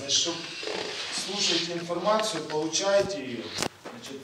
чтобы слушайте информацию, получайте ее. Значит,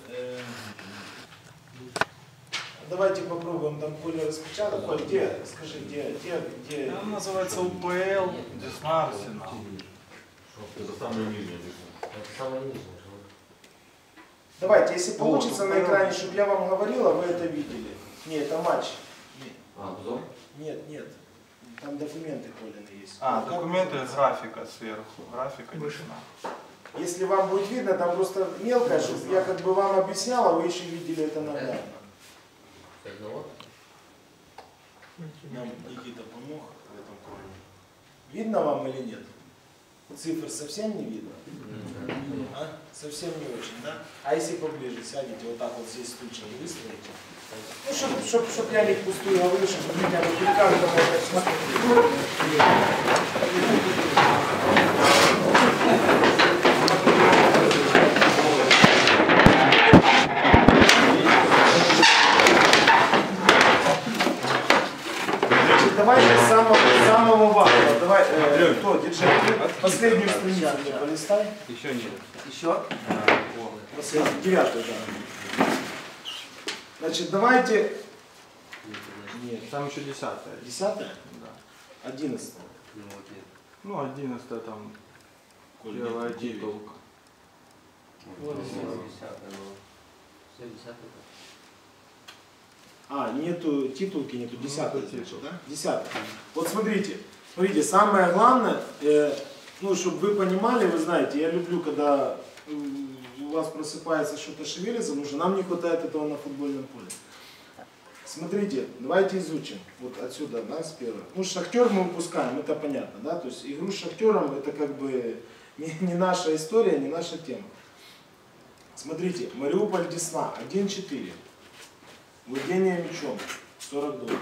давайте попробуем там Коля распечатать. Коль, где? Скажи, где? Она называется УПЛ, Десна, Арсенал. Это самое нижнее. Это самое нижнее. Давайте, если получится на экране, чтобы я вам говорила, вы это видели. Нет, это матч. Обзор? Нет. Там документы Колины есть. Документы, графика сверху. Графика Десна. Если вам будет видно, там просто мелко, чтобы я как бы вам объяснял, а вы еще видели это наглядно. Нам Никита помог в этом плане. Видно вам или нет? Цифр совсем не видно? А? Совсем не очень, да? А если поближе сядете, вот так вот здесь стульчик выстроите? Ну, чтоб я не пустую говорю, чтобы хотя бы при каждом давайте с самого важного. Давай, кто, держи. Последнюю страницу мне полистай. Еще нет. Еще? Последнюю, 9-ю, да. Значит, давайте... Нет. Там еще 10-я. 10-я? Да. 11-я. Ну, 11-я там первая титулка. Нету титулки, нету 10-й, да? 10-й. Вот смотрите, самое главное, ну, чтобы вы понимали, вы знаете, я люблю, когда у вас просыпается что-то шевелится, потому что нам не хватает этого на футбольном поле. Смотрите, давайте изучим, вот отсюда, да, с первого. Ну, Шахтер мы упускаем, это понятно, да, то есть игру с Шахтером это как бы не наша история, не наша тема. Смотрите, Мариуполь Десна, 1-4. Владение мячом 42%.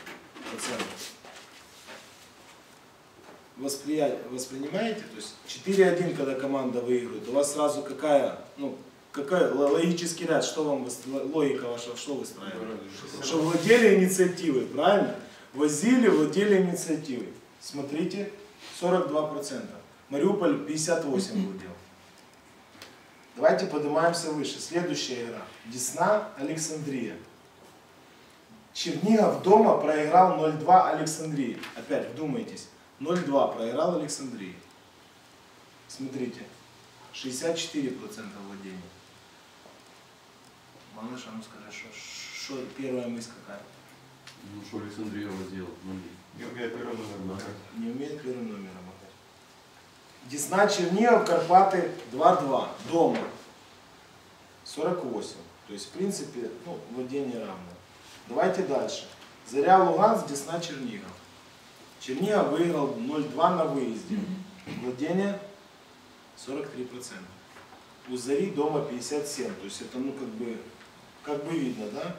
Воспринимаете? То есть 4-1, когда команда выигрывает, у вас сразу какая логический ряд, что вам логика ваша, что выстраивает? Что владели инициативой, правильно? Возили, владели инициативой. Смотрите, 42%. Мариуполь 58% владел. Давайте поднимаемся выше. Следующая игра. Десна, Александрия. Чернигов дома проиграл 0-2 Александрии. Опять вдумайтесь. 0-2 проиграл Александрии. Смотрите. 64% владения. Малыш, а ну скажи, что первая мысль какая? Ну что Александрия возила? Не умеет первым номером. Не умеет первым номером. Десна, Чернигов, Карпаты 2-2. Дома. 48. То есть в принципе, ну, владение равно. Давайте дальше. Заря, Луганск, Десна, Чернигов. Чернигов выиграл 0-2 на выезде. Владение 43%. У Зари дома 57%. То есть это, ну, как бы видно, да?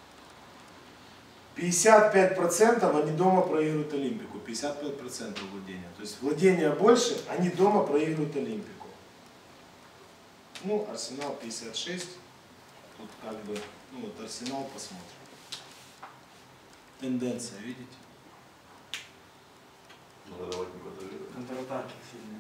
55% они дома проигрывают Олимпику. 55% владения. То есть владение больше, они дома проигрывают Олимпику. Ну, Арсенал 56. Тут как бы, ну вот Арсенал посмотрим. Тенденция, видите? Контратаки сильные.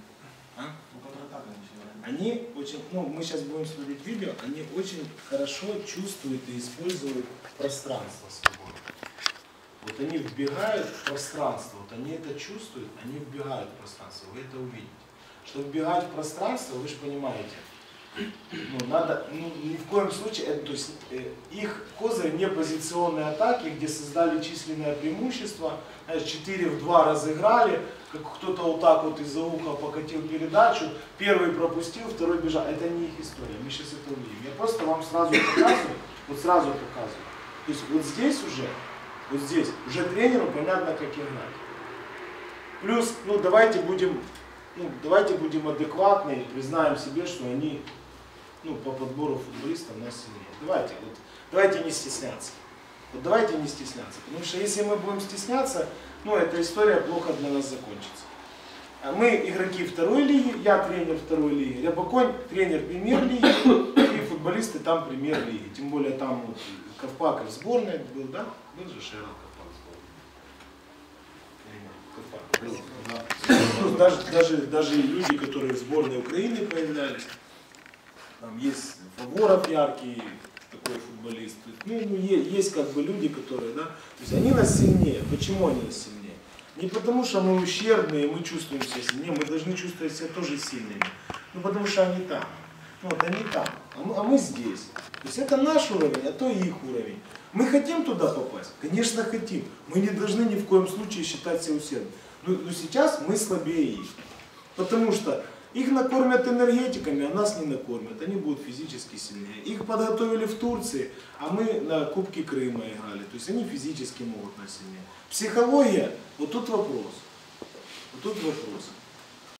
Они очень, ну мы сейчас будем смотреть видео, они очень хорошо чувствуют и используют пространство свободы. Вот они вбегают в пространство, вот они это чувствуют, они вбегают в пространство, вы это увидите. Чтобы вбегать в пространство, вы же понимаете, ну, надо, ну, ни в коем случае, то есть их козырь не позиционные атаки, где создали численное преимущество, 4 в 2 разыграли, как кто-то вот так вот из-за уха покатил передачу, первый пропустил, второй бежал. Это не их история, мы сейчас это увидим. Я просто вам сразу показываю, То есть вот здесь уже тренеру понятно, как играть. Плюс, ну давайте будем адекватны, признаем себе, что они, ну, по подбору футболистов нас сильнее. Давайте не стесняться. Вот давайте не стесняться. Потому что если мы будем стесняться, ну, эта история плохо для нас закончится. Мы игроки второй лиги, я тренер второй лиги, Рябоконь тренер премьер-лиги, и футболисты там премьер-лиги. Тем более там вот Ковпаков в сборной был, да? Был же Шерл Ковпак в сборной. Даже люди, которые в сборной сборной Украины появлялись. Там есть Фаворов яркий такой футболист. Есть как бы люди, которые, да, то есть они нас сильнее. Почему они нас сильнее? Не потому что мы ущербные, мы чувствуем себя сильнее, мы должны чувствовать себя тоже сильными. Ну потому что они там. Вот они там, а мы здесь. То есть это наш уровень, а то их уровень. Мы хотим туда попасть? Конечно хотим. Мы не должны ни в коем случае считать себя усердными. Но сейчас мы слабее их. Потому что их накормят энергетиками, а нас не накормят. Они будут физически сильнее. Их подготовили в Турции, а мы на Кубке Крыма играли. То есть они физически могут нас сильнее. Психология, вот тут вопрос. Вот тут вопрос.